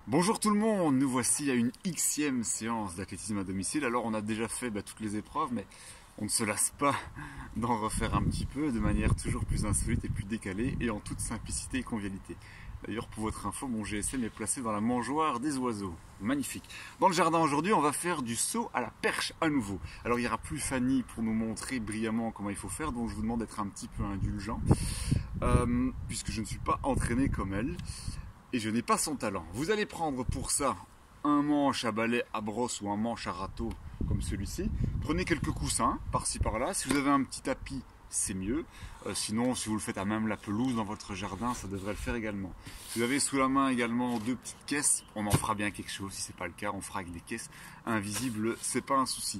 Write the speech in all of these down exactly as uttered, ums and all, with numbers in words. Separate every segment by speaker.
Speaker 1: Bonjour tout le monde, nous voici à une Xème séance d'athlétisme à domicile. Alors on a déjà fait bah, toutes les épreuves, mais on ne se lasse pas d'en refaire un petit peu de manière toujours plus insolite et plus décalée et en toute simplicité et convivialité. D'ailleurs pour votre info, mon G S M est placé dans la mangeoire des oiseaux. Magnifique. Dans le jardin aujourd'hui, on va faire du saut à la perche à nouveau. Alors il n'y aura plus Fanny pour nous montrer brillamment comment il faut faire, donc je vous demande d'être un petit peu indulgent, euh, puisque je ne suis pas entraîné comme elle. Et je n'ai pas son talent. Vous allez prendre pour ça un manche à balai à brosse ou un manche à râteau comme celui-ci. Prenez quelques coussins par-ci par-là. Si vous avez un petit tapis, c'est mieux. Euh, sinon, si vous le faites à même la pelouse dans votre jardin, ça devrait le faire également. Si vous avez sous la main également deux petites caisses, on en fera bien quelque chose. Si ce n'est pas le cas, on fera avec des caisses invisibles, c'est pas un souci.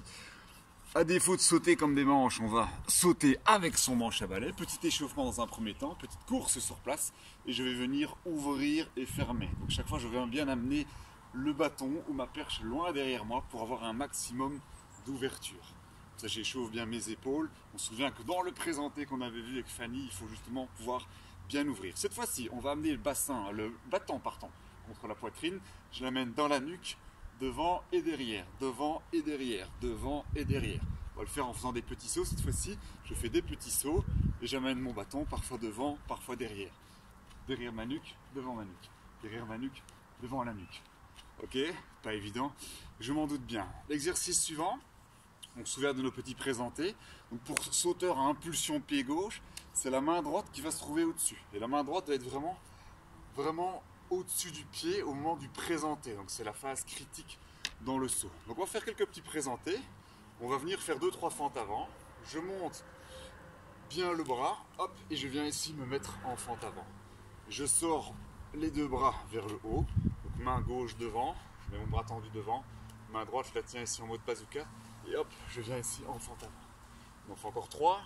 Speaker 1: À défaut de sauter comme des manches, on va sauter avec son manche à balai. Petit échauffement dans un premier temps, petite course sur place et je vais venir ouvrir et fermer. Donc chaque fois je vais bien amener le bâton ou ma perche loin derrière moi pour avoir un maximum d'ouverture. Ça, j'échauffe bien mes épaules. On se souvient que dans le présenté qu'on avait vu avec Fanny, il faut justement pouvoir bien ouvrir. Cette fois-ci, on va amener le bassin, le bâton partant contre la poitrine. Je l'amène dans la nuque. Devant et derrière, devant et derrière, devant et derrière. On va le faire en faisant des petits sauts cette fois-ci. Je fais des petits sauts et j'amène mon bâton parfois devant, parfois derrière. Derrière ma nuque, devant ma nuque. Derrière ma nuque, devant la nuque. Ok, pas évident. Je m'en doute bien. L'exercice suivant, on se souvient de nos petits présentés. Donc pour sauteur à impulsion pied gauche, c'est la main droite qui va se trouver au-dessus. Et la main droite va être vraiment, vraiment au-dessus du pied au moment du présenté. Donc c'est la phase critique dans le saut. Donc on va faire quelques petits présentés. On va venir faire deux trois fentes avant. Je monte bien le bras, hop, et je viens ici me mettre en fente avant. Je sors les deux bras vers le haut. Donc main gauche devant, je mets mon bras tendu devant. Main droite, je la tiens ici en mode bazooka. Et hop, je viens ici en fente avant. On en fait encore trois,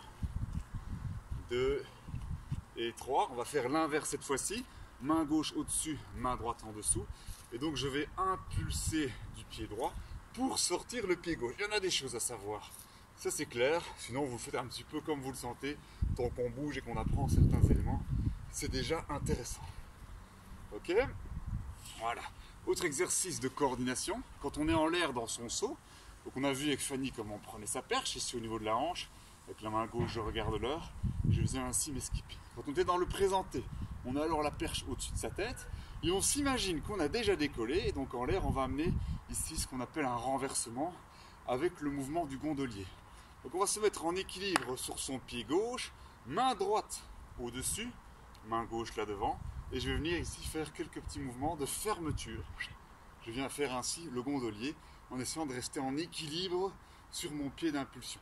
Speaker 1: deux et trois. On va faire l'inverse cette fois-ci. Main gauche au-dessus, main droite en dessous. Et donc je vais impulser du pied droit pour sortir le pied gauche. Il y en a des choses à savoir. Ça c'est clair. Sinon vous faites un petit peu comme vous le sentez. Tant qu'on bouge et qu'on apprend certains éléments, c'est déjà intéressant. Ok? Voilà. Autre exercice de coordination. Quand on est en l'air dans son saut, donc on a vu avec Fanny comment on prenait sa perche, ici au niveau de la hanche. Avec la main gauche, je regarde l'heure. Je faisais ainsi mes skips. Quand on était dans le présenté, on a alors la perche au-dessus de sa tête et on s'imagine qu'on a déjà décollé et donc en l'air on va amener ici ce qu'on appelle un renversement avec le mouvement du gondolier. Donc on va se mettre en équilibre sur son pied gauche, main droite au-dessus, main gauche là devant et je vais venir ici faire quelques petits mouvements de fermeture. Je viens faire ainsi le gondolier en essayant de rester en équilibre sur mon pied d'impulsion.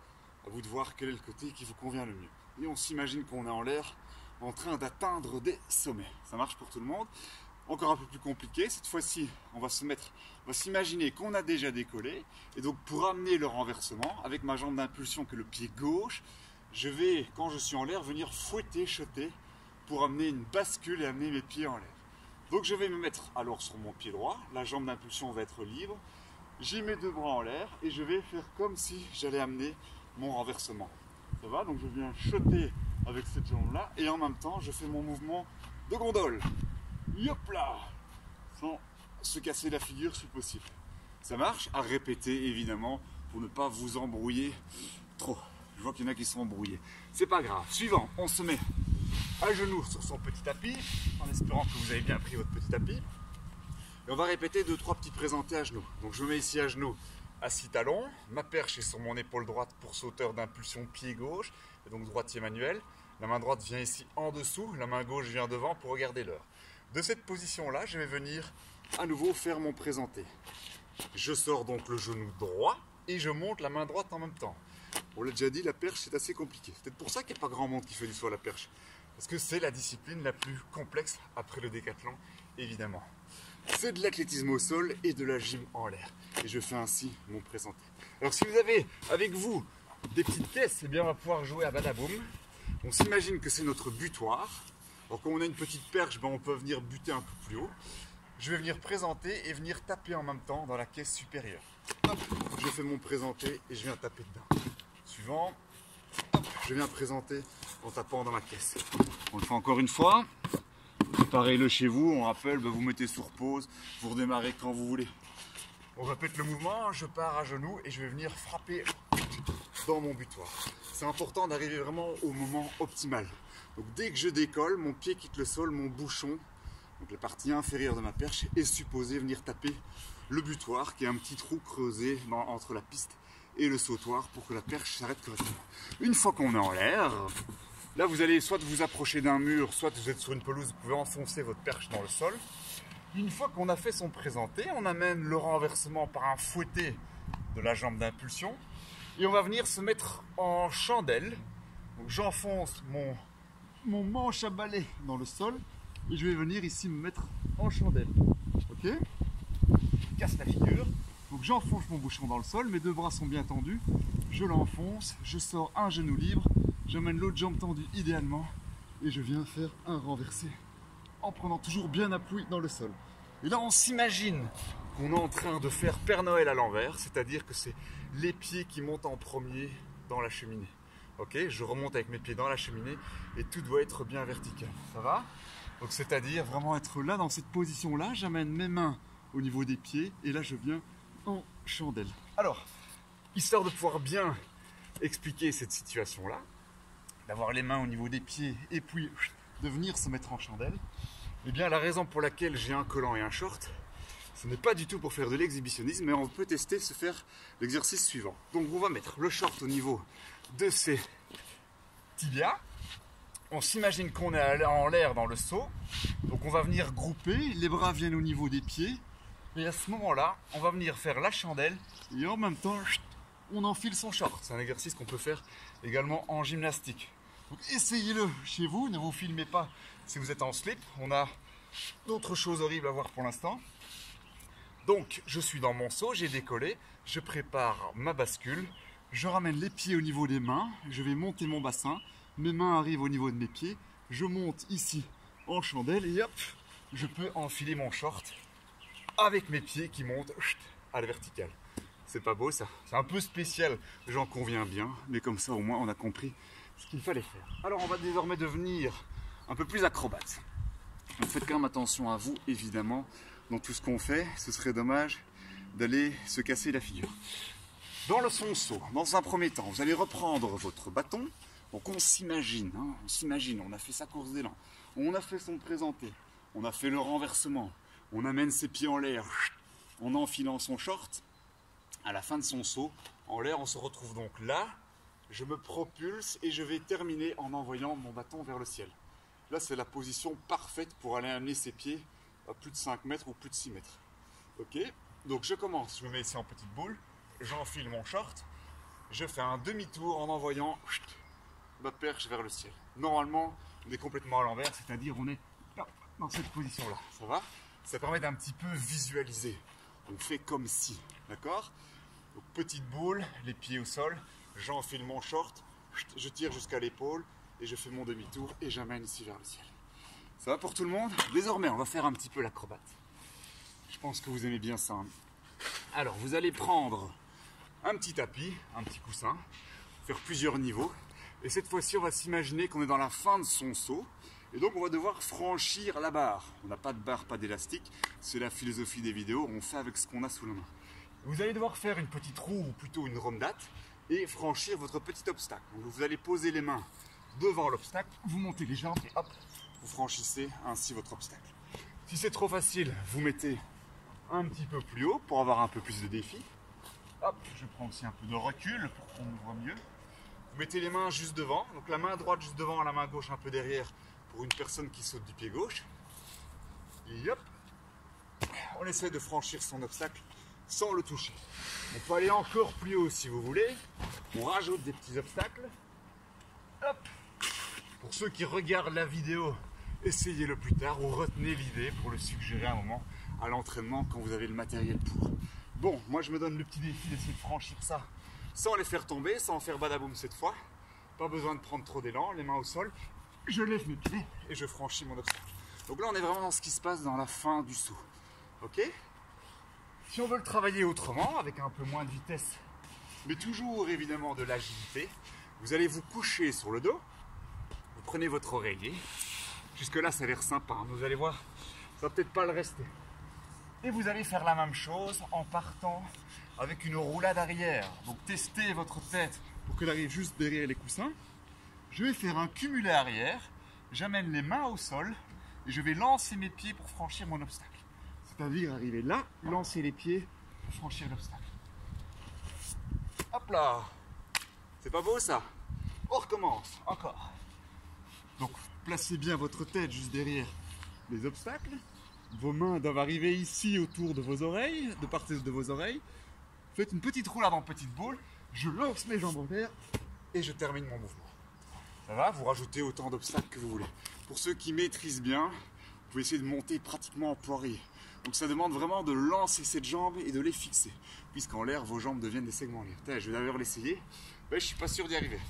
Speaker 1: À vous de voir quel est le côté qui vous convient le mieux. Et on s'imagine qu'on est en l'air en train d'atteindre des sommets. Ça marche pour tout le monde. Encore un peu plus compliqué. Cette fois-ci, on va se mettre, on va s'imaginer qu'on a déjà décollé. Et donc, pour amener le renversement, avec ma jambe d'impulsion que le pied gauche, je vais, quand je suis en l'air, venir fouetter, shotter pour amener une bascule et amener mes pieds en l'air. Donc, je vais me mettre alors sur mon pied droit. La jambe d'impulsion va être libre. J'ai mes deux bras en l'air et je vais faire comme si j'allais amener mon renversement. Ça va? Donc, je viens shotter avec cette jambe là et en même temps je fais mon mouvement de gondole, yop là, sans se casser la figure si possible. Ça marche? À répéter évidemment pour ne pas vous embrouiller trop. Je vois qu'il y en a qui sont embrouillés, c'est pas grave. Suivant, on se met à genoux sur son petit tapis en espérant que vous avez bien pris votre petit tapis et on va répéter deux trois petits présentés à genoux. Donc je me mets ici à genoux, assis talon, ma perche est sur mon épaule droite pour sauteur d'impulsion pied gauche et donc droitier manuel. La main droite vient ici en dessous, la main gauche vient devant pour regarder l'heure. De cette position-là, je vais venir à nouveau faire mon présenté. Je sors donc le genou droit et je monte la main droite en même temps. On l'a déjà dit, la perche c'est assez compliqué. C'est peut-être pour ça qu'il n'y a pas grand monde qui fait du saut à la perche. Parce que c'est la discipline la plus complexe après le décathlon, évidemment. C'est de l'athlétisme au sol et de la gym en l'air. Et je fais ainsi mon présenté. Alors si vous avez avec vous des petites caisses, eh bien on va pouvoir jouer à badaboum. On s'imagine que c'est notre butoir. Alors quand on a une petite perche, ben on peut venir buter un peu plus haut. Je vais venir présenter et venir taper en même temps dans la caisse supérieure. Hop, je fais mon présenté et je viens taper dedans. Suivant, hop, je viens présenter en tapant dans la caisse. On le fait encore une fois. préparez-le chez vous, on rappelle, bah, vous mettez sur pause, vous redémarrez quand vous voulez. On répète le mouvement, je pars à genoux et je vais venir frapper dans mon butoir. C'est important d'arriver vraiment au moment optimal. Donc dès que je décolle, mon pied quitte le sol, mon bouchon, donc la partie inférieure de ma perche, est supposé venir taper le butoir, qui est un petit trou creusé dans, entre la piste et le sautoir pour que la perche s'arrête correctement. Une fois qu'on est en l'air, là vous allez soit vous approcher d'un mur, soit vous êtes sur une pelouse, vous pouvez enfoncer votre perche dans le sol. Une fois qu'on a fait son présenté, on amène le renversement par un fouetté de la jambe d'impulsion et on va venir se mettre en chandelle. Donc j'enfonce mon, mon manche à balai dans le sol et je vais venir ici me mettre en chandelle. Ok? Je casse la figure. Donc j'enfonce mon bouchon dans le sol, mes deux bras sont bien tendus, je l'enfonce, je sors un genou libre, j'amène l'autre jambe tendue idéalement et je viens faire un renversé en prenant toujours bien appui dans le sol. Et là on s'imagine qu'on est en train de faire Père Noël à l'envers, c'est-à-dire que c'est les pieds qui montent en premier dans la cheminée. Ok, je remonte avec mes pieds dans la cheminée et tout doit être bien vertical. Ça va? Donc c'est-à-dire vraiment être là dans cette position-là, j'amène mes mains au niveau des pieds et là je viens en chandelle. Alors, histoire de pouvoir bien expliquer cette situation-là, d'avoir les mains au niveau des pieds et puis de venir se mettre en chandelle, eh bien la raison pour laquelle j'ai un collant et un short, ce n'est pas du tout pour faire de l'exhibitionnisme, mais on peut tester, se faire l'exercice suivant. Donc on va mettre le short au niveau de ses tibias. On s'imagine qu'on est en l'air dans le saut. Donc on va venir grouper, les bras viennent au niveau des pieds. Et à ce moment-là, on va venir faire la chandelle et en même temps, on enfile son short. C'est un exercice qu'on peut faire également en gymnastique. Donc essayez-le chez vous, ne vous filmez pas si vous êtes en slip. On a d'autres choses horribles à voir pour l'instant. Donc je suis dans mon saut, j'ai décollé, je prépare ma bascule, je ramène les pieds au niveau des mains, je vais monter mon bassin, mes mains arrivent au niveau de mes pieds, je monte ici en chandelle et hop, je peux enfiler mon short avec mes pieds qui montent à la verticale. C'est pas beau ça? C'est un peu spécial, j'en conviens bien, mais comme ça au moins on a compris ce qu'il fallait faire. Alors on va désormais devenir un peu plus acrobate. Donc faites quand même attention à vous, évidemment, dans tout ce qu'on fait, ce serait dommage d'aller se casser la figure. Dans le son saut, dans un premier temps, vous allez reprendre votre bâton. Donc on s'imagine, hein, on s'imagine, on a fait sa course d'élan, on a fait son présenté, on a fait le renversement, on amène ses pieds en l'air, en enfilant son short. À la fin de son saut, en l'air, on se retrouve donc là, je me propulse et je vais terminer en envoyant mon bâton vers le ciel. Là, c'est la position parfaite pour aller amener ses pieds à plus de cinq mètres ou plus de six mètres. Ok, donc je commence, je me mets ici en petite boule, j'enfile mon short, je fais un demi-tour en envoyant ma perche vers le ciel. Normalement, on est complètement à l'envers, c'est-à-dire on est dans cette position-là. Ça va? Ça permet d'un petit peu visualiser. On fait comme si, d'accord? Donc petite boule, les pieds au sol, j'enfile mon short, je tire jusqu'à l'épaule et je fais mon demi-tour et j'amène ici vers le ciel. Ça va pour tout le monde? Désormais, on va faire un petit peu l'acrobate. Je pense que vous aimez bien ça. Alors, vous allez prendre un petit tapis, un petit coussin, faire plusieurs niveaux. Et cette fois-ci, on va s'imaginer qu'on est dans la fin de son saut. Et donc, on va devoir franchir la barre. On n'a pas de barre, pas d'élastique. C'est la philosophie des vidéos. On fait avec ce qu'on a sous la main. Vous allez devoir faire une petite roue, ou plutôt une rondate, et franchir votre petit obstacle. Donc, vous allez poser les mains devant l'obstacle, vous montez les jambes et hop, vous franchissez ainsi votre obstacle. Si c'est trop facile, vous mettez un petit peu plus haut pour avoir un peu plus de défi. Hop, je prends aussi un peu de recul pour qu'on me voit mieux. Vous mettez les mains juste devant, donc la main droite juste devant, la main gauche un peu derrière pour une personne qui saute du pied gauche. Et hop, on essaie de franchir son obstacle sans le toucher. On peut aller encore plus haut si vous voulez. On rajoute des petits obstacles. Hop. Pour ceux qui regardent la vidéo, essayez-le plus tard ou retenez l'idée pour le suggérer à un moment à l'entraînement quand vous avez le matériel pour. Bon, moi je me donne le petit défi d'essayer de franchir ça sans les faire tomber, sans faire badaboum cette fois. Pas besoin de prendre trop d'élan, les mains au sol. Je lève mes pieds et je franchis mon obstacle. Donc là on est vraiment dans ce qui se passe dans la fin du saut. Ok? Si on veut le travailler autrement, avec un peu moins de vitesse, mais toujours évidemment de l'agilité, vous allez vous coucher sur le dos, vous prenez votre oreiller, Jusque là ça a l'air sympa, hein. Vous allez voir, ça va peut-être pas le rester. Et vous allez faire la même chose en partant avec une roulade arrière. Donc testez votre tête pour qu'elle arrive juste derrière les coussins. Je vais faire un cumulé arrière, j'amène les mains au sol et je vais lancer mes pieds pour franchir mon obstacle. C'est-à-dire arriver là, lancer les pieds pour franchir l'obstacle. Hop là! C'est pas beau ça? On recommence, encore. Donc placez bien votre tête juste derrière les obstacles. Vos mains doivent arriver ici autour de vos oreilles, de part de vos oreilles. Faites une petite roulade en petite boule. Je lance mes jambes en l'air et je termine mon mouvement. Ça va? Vous rajoutez autant d'obstacles que vous voulez. Pour ceux qui maîtrisent bien, vous pouvez essayer de monter pratiquement en poirier. Donc ça demande vraiment de lancer cette jambe et de les fixer. Puisqu'en l'air, vos jambes deviennent des segments en l'air. Je vais d'ailleurs l'essayer. Mais je suis pas sûr d'y arriver.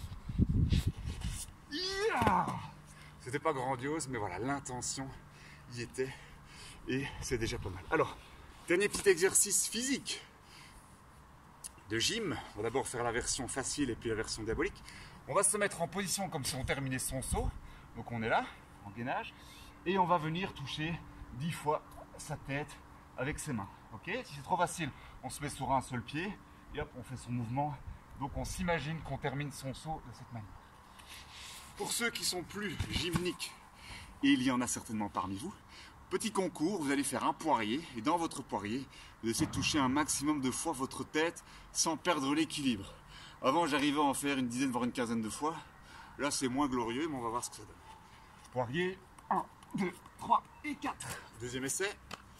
Speaker 1: C'était pas grandiose, mais voilà, l'intention y était. Et c'est déjà pas mal. Alors, dernier petit exercice physique de gym. On va d'abord faire la version facile et puis la version diabolique. On va se mettre en position comme si on terminait son saut. Donc on est là, en gainage. Et on va venir toucher dix fois sa tête avec ses mains. Ok? Si c'est trop facile, on se met sur un seul pied et hop, on fait son mouvement. Donc on s'imagine qu'on termine son saut de cette manière. Pour ceux qui sont plus gymniques, et il y en a certainement parmi vous, petit concours, vous allez faire un poirier et dans votre poirier, vous essayez de toucher un maximum de fois votre tête sans perdre l'équilibre. Avant, j'arrivais à en faire une dizaine voire une quinzaine de fois. Là, c'est moins glorieux, mais on va voir ce que ça donne. Poirier, un, deux, trois et quatre. Deuxième essai.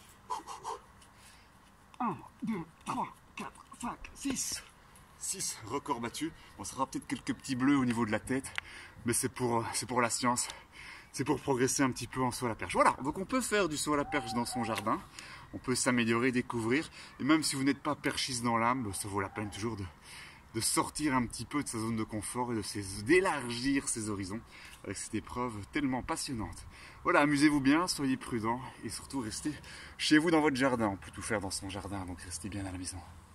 Speaker 1: un, deux, trois, quatre, cinq, six. six, record battu. On sera peut-être quelques petits bleus au niveau de la tête, mais c'est pour, c'est pour la science. C'est pour progresser un petit peu en saut à la perche. Voilà, donc on peut faire du saut à la perche dans son jardin. On peut s'améliorer, découvrir. Et même si vous n'êtes pas perchiste dans l'âme, ça vaut la peine toujours de, de sortir un petit peu de sa zone de confort et de d'élargir ses horizons avec cette épreuve tellement passionnante. Voilà, amusez-vous bien, soyez prudents et surtout restez chez vous dans votre jardin. On peut tout faire dans son jardin, donc restez bien à la maison.